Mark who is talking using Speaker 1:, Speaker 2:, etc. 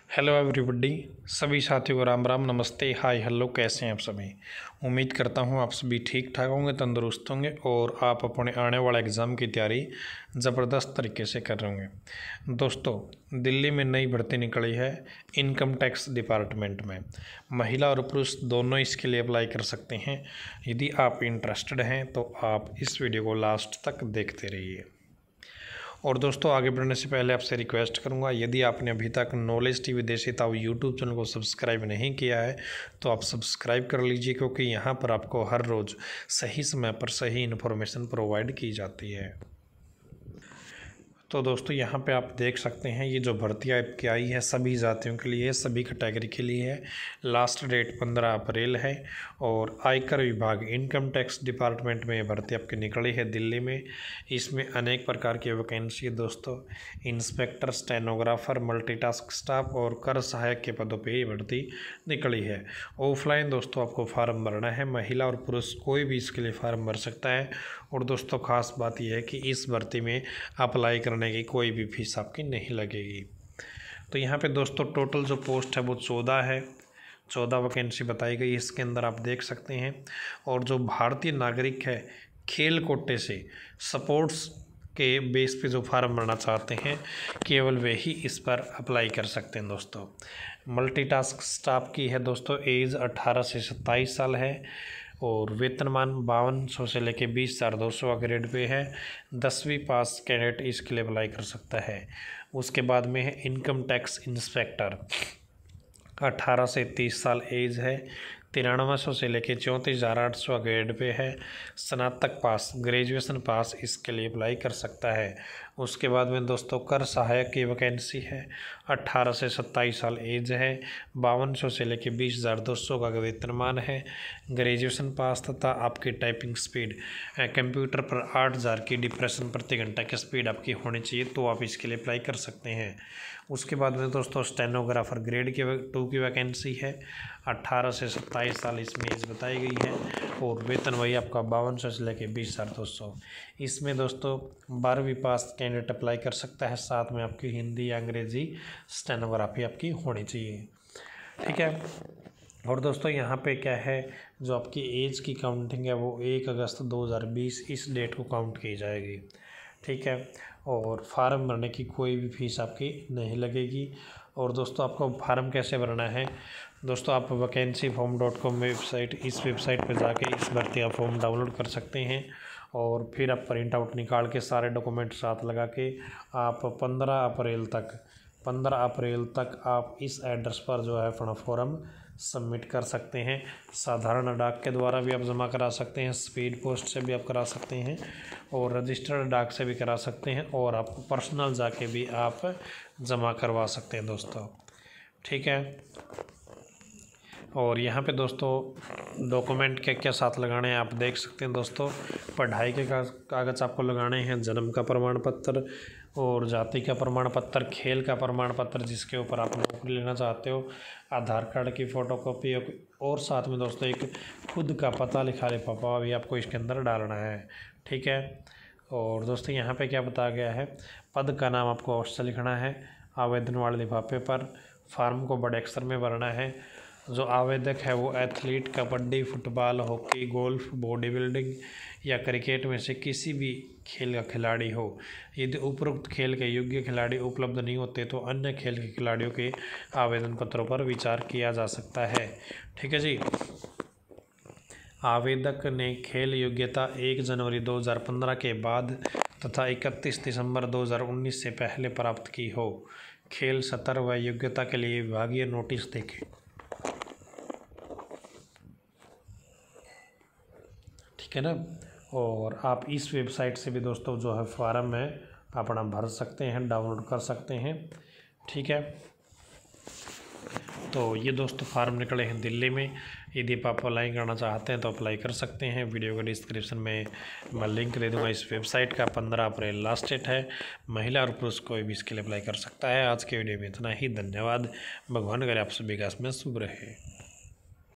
Speaker 1: Hello everybody, सभी साथियों को राम राम, नमस्ते, हाय, हेलो। कैसे हैं आप सभी? उम्मीद करता हूं आप सभी ठीक ठाक होंगे, तंदुरुस्त होंगे और आप अपने आने वाला एग्ज़ाम की तैयारी ज़बरदस्त तरीके से कर रहे होंगे। दोस्तों, दिल्ली में नई भर्ती निकली है इनकम टैक्स डिपार्टमेंट में। महिला और पुरुष दोनों इसके लिए अप्लाई कर सकते हैं। यदि आप इंटरेस्टेड हैं तो आप इस वीडियो को लास्ट तक देखते रहिए। और दोस्तों, आगे बढ़ने से पहले आपसे रिक्वेस्ट करूंगा, यदि आपने अभी तक नॉलेज टीवी देसी ताऊ यूट्यूब चैनल को सब्सक्राइब नहीं किया है तो आप सब्सक्राइब कर लीजिए, क्योंकि यहाँ पर आपको हर रोज़ सही समय पर सही इन्फॉर्मेशन प्रोवाइड की जाती है। तो दोस्तों, यहाँ पे आप देख सकते हैं ये जो भर्ती आपकी आई है सभी जातियों के लिए, सभी कैटेगरी के लिए है। लास्ट डेट 15 अप्रैल है और आयकर विभाग इनकम टैक्स डिपार्टमेंट में ये भर्ती आपकी निकली है दिल्ली में। इसमें अनेक प्रकार की वैकेंसी है दोस्तों। इंस्पेक्टर, स्टेनोग्राफर, मल्टीटास्क स्टाफ और कर सहायक के पदों पर ये भर्ती निकली है। ऑफलाइन दोस्तों आपको फार्म भरना है। महिला और पुरुष कोई भी इसके लिए फार्म भर सकता है। और दोस्तों, ख़ास बात यह है कि इस भर्ती में अप्लाई करने की कोई भी फीस आपकी नहीं लगेगी। तो यहाँ पे दोस्तों टोटल जो पोस्ट है वो 14 है। 14 वैकेंसी बताई गई इसके अंदर, आप देख सकते हैं। और जो भारतीय नागरिक है खेल कोटे से स्पोर्ट्स के बेस पे जो फार्म भरना चाहते हैं, केवल वे ही इस पर अप्लाई कर सकते हैं दोस्तों। मल्टीटास्क स्टाफ की है दोस्तों, एज 18 से 27 साल है और वेतनमान 5200 से लेके 20,200 का ग्रेड पे है। 10वीं पास कैंडिडेट इसके लिए अप्लाई कर सकता है। उसके बाद में है इनकम टैक्स इंस्पेक्टर, 18 से 30 साल एज है। 9300 से लेके 34,800 ग्रेड पे है। स्नातक पास, ग्रेजुएशन पास इसके लिए अप्लाई कर सकता है। उसके बाद में दोस्तों कर सहायक की वैकेंसी है। 18 से 27 साल एज है। 5200 से लेके 20,200 का वेतनमान है। ग्रेजुएशन पास तथा आपकी टाइपिंग स्पीड कंप्यूटर पर 8000 की डिप्रेशन प्रति घंटा की स्पीड आपकी होनी चाहिए, तो आप इसके लिए अप्लाई कर सकते हैं। उसके बाद में दोस्तों स्टेनोग्राफर ग्रेड की 2 की वैकेंसी है। 18 से 27 साल इसमें एज बताई गई है और वेतन वही आपका 5200 से लेके 20,200। इसमें दोस्तों 12वीं पास कैंडिडेट अप्लाई कर सकता है। साथ में आपकी हिंदी या अंग्रेजी स्टेनोग्राफी आपकी होनी चाहिए, ठीक है। और दोस्तों यहाँ पे क्या है, जो आपकी एज की काउंटिंग है वो 1 अगस्त 2020 इस डेट को काउंट की जाएगी, ठीक है। और फार्म भरने की कोई भी फीस आपकी नहीं लगेगी। और दोस्तों, आपको फार्म कैसे भरना है दोस्तों, आप vacancyform.com वेबसाइट, इस वेबसाइट पर जाके इस भर्ती का फॉर्म डाउनलोड कर सकते हैं। और फिर आप प्रिंट आउट निकाल के सारे डॉक्यूमेंट साथ लगा के आप 15 अप्रैल तक आप इस एड्रेस पर जो है अपना फॉर्म सबमिट कर सकते हैं। साधारण डाक के द्वारा भी आप जमा करा सकते हैं, स्पीड पोस्ट से भी आप करा सकते हैं और रजिस्टर्ड डाक से भी करा सकते हैं, और आप पर्सनल जाके भी आप जमा करवा सकते हैं दोस्तों, ठीक है। और यहाँ पे दोस्तों डॉक्यूमेंट क्या क्या साथ लगाने हैं आप देख सकते हैं दोस्तों। पढ़ाई के कागज़ आपको लगाने हैं, जन्म का प्रमाण पत्र और जाति का प्रमाण पत्र, खेल का प्रमाण पत्र जिसके ऊपर आप नौकरी लेना चाहते हो, आधार कार्ड की फ़ोटोकॉपी, और साथ में दोस्तों एक खुद का पता लिखा लिफाफा भी आपको इसके अंदर डालना है, ठीक है। और दोस्तों यहाँ पे क्या बताया गया है, पद का नाम आपको अवश्य लिखना है आवेदन वाले लिफाफे पर। फार्म को बड़े अक्षर में भरना है। जो आवेदक है वो athlete, kabaddi, football, hockey, golf, body building या क्रिकेट में से किसी भी खेल का खिलाड़ी हो। यदि उपरोक्त खेल के योग्य खिलाड़ी उपलब्ध नहीं होते तो अन्य खेल के खिलाड़ियों के आवेदन पत्रों पर विचार किया जा सकता है, ठीक है जी। आवेदक ने खेल योग्यता 1 जनवरी 2015 के बाद तथा 31 दिसंबर 2019 से पहले प्राप्त की हो। खेल सत्र व योग्यता के लिए विभागीय नोटिस देखें, ठीक है ना। और आप इस वेबसाइट से भी दोस्तों जो है फार्म है अपना भर सकते हैं, डाउनलोड कर सकते हैं, ठीक है। तो ये दोस्तों फार्म निकले हैं दिल्ली में। यदि आप अप्लाई करना चाहते हैं तो अप्लाई कर सकते हैं। वीडियो के डिस्क्रिप्शन में मैं लिंक दे दूंगा इस वेबसाइट का। 15 अप्रैल लास्ट डेट है। महिला और पुरुष कोई भी इसके लिए अप्लाई कर सकता है। आज के वीडियो में इतना ही, धन्यवाद। भगवान करे आप सभी का इसमें शुभ रहे।